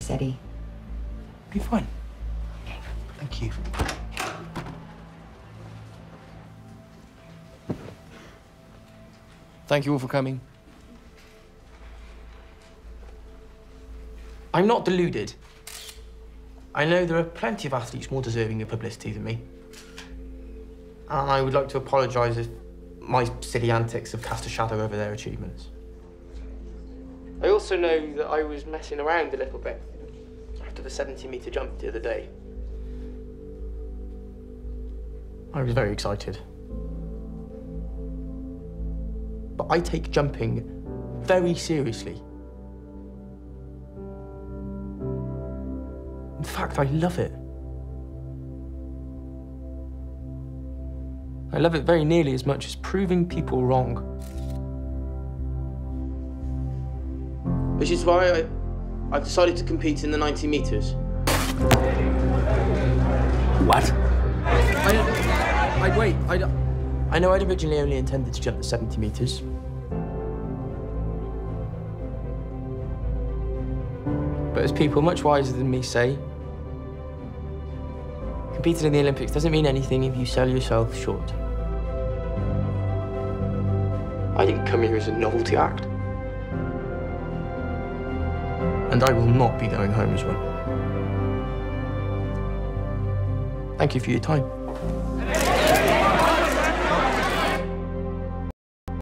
this, Eddie. Be fine. Thank you. Thank you all for coming. I'm not deluded. I know there are plenty of athletes more deserving of publicity than me. And I would like to apologise if my silly antics have cast a shadow over their achievements. I also know that I was messing around a little bit after the 70-metre jump the other day. I was very excited. But I take jumping very seriously. In fact, I love it. I love it very nearly as much as proving people wrong. Which is why I've decided to compete in the 90 metres. What? I know I'd originally only intended to jump the 70 metres. But as people much wiser than me say, competing in the Olympics doesn't mean anything if you sell yourself short. I didn't come here as a novelty act. And I will not be going home as one. Thank you for your time.